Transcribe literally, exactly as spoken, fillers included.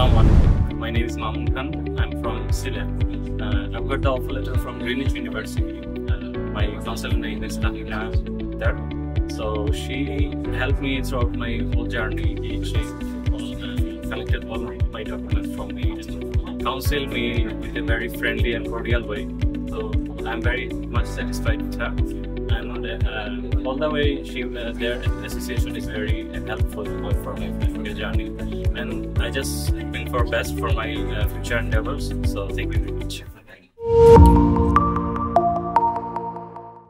Assalamualaikum. My name is Mamun Khan. I'm from Syria. Uh, I've got the offer letter from Greenwich University. Uh, my counselor name is Tahina there. So she helped me throughout my whole journey. She uh, collected all my documents from me and counseled me with a very friendly and cordial way. So I'm very much satisfied with her. And uh, all the way, she uh, their association is very helpful for my future journey. And I just think for best for my uh, future endeavors. So thank you very much.